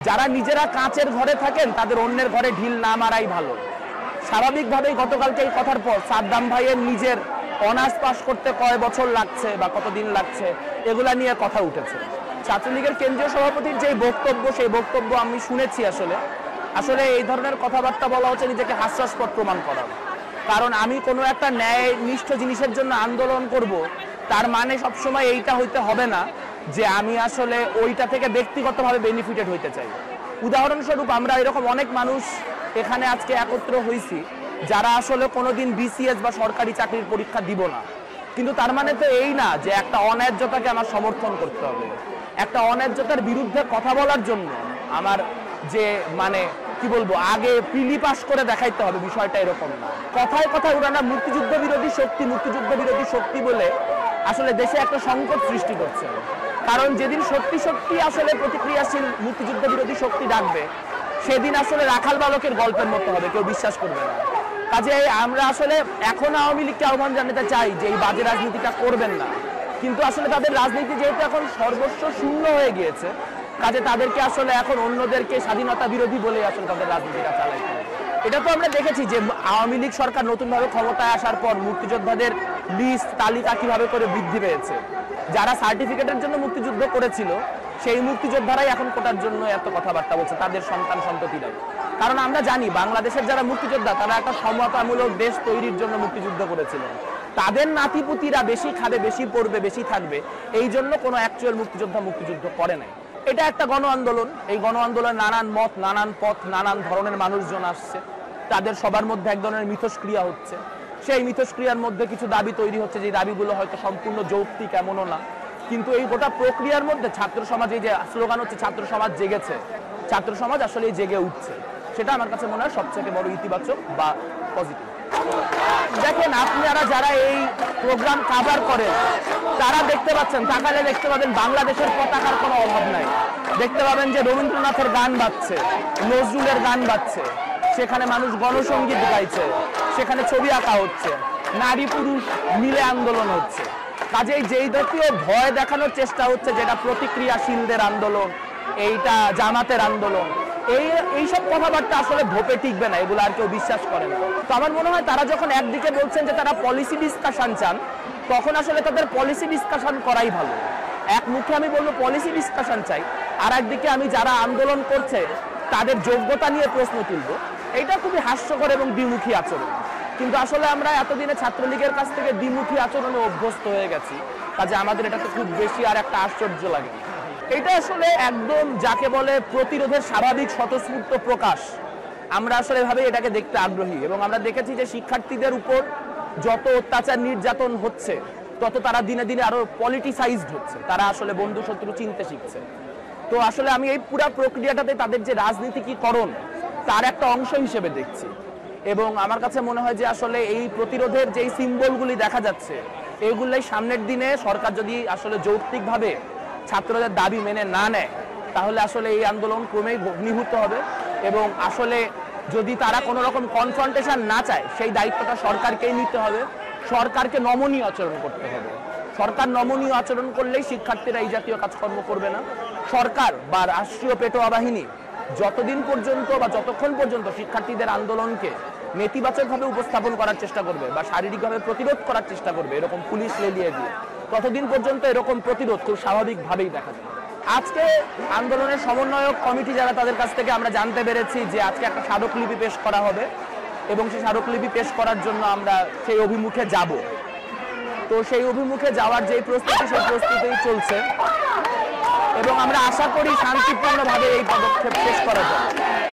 যারা নিজেরা কাঁচের ঘরে থাকেন তাদের অন্যের ঘরে ঢিল না মারাই ভালো। স্বাভাবিকভাবেই গতকালকে এই কথার পর সাদ্দাম ভাইয়ের নিজের অনার্স পাস করতে কয় বছর লাগছে বা কতদিন লাগছে এগুলা নিয়ে কথা উঠেছে। ছাত্রলীগের কেন্দ্রীয় সভাপতির যে বক্তব্য, সেই বক্তব্য আমি শুনেছি। আসলে এই ধরনের কথাবার্তা বলা হচ্ছে নিজেকে হাস্যাস্পদ প্রমাণ করা। কারণ আমি কোনো একটা ন্যায়নিষ্ঠ জিনিসের জন্য আন্দোলন করব, তার মানে সবসময় এইটা হইতে হবে না যে আমি আসলে ওইটা থেকে ব্যক্তিগতভাবে বেনিফিটেড হইতে চাই। উদাহরণস্বরূপ আমরা এরকম অনেক মানুষ এখানে আজকে একত্র হয়েছি যারা আসলে কোনোদিন বিসিএস বা সরকারি চাকরির পরীক্ষা দিব না, কিন্তু তার মানে তো এই না যে একটা অন্যায্যতাকে আমার সমর্থন করতে হবে। একটা অন্যায্যতার বিরুদ্ধে কথা বলার জন্য আমার যে মানে কি বলবো আগে প্রিলি পাস করে দেখাইতে হবে, বিষয়টা এরকম না। কথায় কথায় ওরা মুক্তিযুদ্ধ বিরোধী শক্তি বলে আসলে দেশে একটা সংকট সৃষ্টি করছে। কারণ যেদিন সত্যি সত্যি আসলে প্রতিক্রিয়াশীল মুক্তিযুদ্ধ বিরোধী শক্তি ডাকবে সেদিন আসলে রাখাল বালকের গল্পের মতো হবে, কেউ বিশ্বাস করবে না। কাজে আমরা আসলে এখন আওয়ামী লীগকে আহ্বান জানাতে চাই যে এই বাজে রাজনীতিটা করবেন না, কিন্তু আসলে তাদের রাজনীতি যেহেতু এখন সর্বস্ব শূন্য হয়ে গিয়েছে, কাজে তাদেরকে আসলে এখন অন্যদেরকে স্বাধীনতা বিরোধী বলে আসলে তাদের রাজনীতিটা চালাইতে হবে। এটা তো আমরা দেখেছি যে আওয়ামী লীগ সরকার নতুনভাবে ক্ষমতায় আসার পর মুক্তিযোদ্ধাদের লিস্ট তালিকা কিভাবে করে বৃদ্ধি পেয়েছে। যারা সার্টিফিকেটের জন্য মুক্তিযুদ্ধ করেছিল সেই মুক্তিযোদ্ধারাই এখন কোটার জন্য এত কথাবার্তা বলছে, তাদের সন্তান সন্ততিরাই। কারণ আমরা জানি বাংলাদেশের যারা মুক্তিযোদ্ধা তারা একটা সমতামূলক দেশ তৈরির জন্য মুক্তিযুদ্ধ করেছিলেন। তাদের নাতিপুতিরা বেশি খাবে, বেশি পড়বে, বেশি থাকবে, এই জন্য কোনো অ্যাকচুয়াল মুক্তিযুদ্ধ করে নাই। এটা একটা গণ আন্দোলন। এই গণ আন্দোলনে নানান মত, নানান পথ, নানান ধরনের মানুষজন আসছে। তাদের সবার মধ্যে এক ধরনের মিথস্ক্রিয়া হচ্ছে। সেই মিথস্ক্রিয়ার মধ্যে কিছু দাবি তৈরি হচ্ছে, যে দাবিগুলো হয়তো সম্পূর্ণ যৌক্তিক এমনও না, কিন্তু এই গোটা প্রক্রিয়ার মধ্যে ছাত্র সমাজ, এই যে স্লোগান হচ্ছে ছাত্র সমাজ জেগেছে, ছাত্র সমাজ আসলে জেগে উঠছে, সেটা আমার কাছে মনে হয় সবথেকে বড় ইতিবাচক বা পজিটিভ। দেখেন আপনারা যারা এই প্রোগ্রাম কভার করেন তারা দেখতে পাচ্ছেন, তাকালে দেখতে পাবেন বাংলাদেশের পতাকার কোনো অভাব নাই। দেখতে পাবেন যে রবীন্দ্রনাথের গান বাজছে, নজরুলের গান বাজছে, সেখানে মানুষ গণসঙ্গীত গাইছে, সেখানে ছবি আঁকা হচ্ছে, নারী পুরুষ মিলে আন্দোলন হচ্ছে। কাজেই যেই জাতীয় ভয় দেখানোর চেষ্টা হচ্ছে যেটা প্রতিক্রিয়াশীলদের আন্দোলন, এইটা জামাতের আন্দোলন, এইসব কথাবার্তা আসলে ভোপে টিকবে না, এগুলো আর কেউ বিশ্বাস করে না। তো আমার মনে হয় তারা যখন একদিকে বলছেন যে তারা পলিসি ডিসকাশন চান, তখন আসলে তাদের পলিসি ডিসকাশন করাই ভালো। এক মুখে আমি বলবো পলিসি ডিসকাশন চাই, আর একদিকে আমি যারা আন্দোলন করছে তাদের যোগ্যতা নিয়ে প্রশ্ন তুলব, এটা খুবই হাস্যকর এবং দ্বিমুখী আচরণ। কিন্তু আসলে আমরা এতদিনে ছাত্রলীগের কাছ থেকে দ্বিমুখী আচরণে অভ্যস্ত হয়ে গেছি, কাজে আমাদের এটাতে খুব বেশি আর একটা আশ্চর্য লাগে। এটা আসলে একদম যাকে বলে প্রতিরোধের স্বাভাবিক স্বতঃস্ফূর্ত প্রকাশ। আমরা আসলে এভাবে এটাকে দেখতে আগ্রহী, এবং আমরা দেখেছি যে শিক্ষার্থীদের উপর যত অত্যাচার নির্যাতন হচ্ছে তত তারা দিনে দিনে আরো পলিটিসাইজড হচ্ছে, তারা আসলে বন্ধু শত্রু চিনতে শিখছে। তো আসলে আমি এই পুরো প্রক্রিয়াটাতে তাদের যে রাজনীতিকীকরণ তার একটা অংশ হিসেবে দেখছি, এবং আমার কাছে মনে হয় যে আসলে এই প্রতিরোধের যেই সিম্বলগুলি দেখা যাচ্ছে এইগুলাই সামনের দিনে সরকার যদি আসলে যৌক্তিকভাবে ছাত্রদের দাবি মেনে না নেয় তাহলে আসলে এই আন্দোলন ক্রমেই ভগ্নীভূত হবে। এবং আসলে যদি তারা কোনো রকম কনফ্রন্টেশন না চায় সেই দায়িত্বটা সরকারকেই নিতে হবে, সরকারকে নমনীয় আচরণ করতে হবে। সরকার নমনীয় আচরণ করলেই শিক্ষার্থীরা এই জাতীয় কাজকর্ম করবে না। সরকার বা রাষ্ট্রীয় পেটোয়া বাহিনী যতদিন পর্যন্ত বা যতক্ষণ পর্যন্ত শিক্ষার্থীদের আন্দোলনকে নেতিবাচকভাবে উপস্থাপন করার চেষ্টা করবে বা শারীরিকভাবে প্রতিরোধ করার চেষ্টা করবে এরকম পুলিশ লেলিয়ে দিয়ে, ততদিন পর্যন্ত এরকম প্রতিরোধ খুব স্বাভাবিকভাবেই দেখা যায়। আজকে আন্দোলনের সমন্বয়ক কমিটি যারা, তাদের কাছ থেকে আমরা জানতে পেরেছি যে আজকে একটা স্মারকলিপি পেশ করা হবে, এবং সেই স্মারকলিপি পেশ করার জন্য আমরা সেই অভিমুখে যাব। তো সেই অভিমুখে যাওয়ার যে প্রস্তুতি, সেই প্রস্তুতি চলছে, এবং আমরা আশা করি শান্তিপূর্ণভাবে এই পদক্ষেপ শেষ করা যাবে।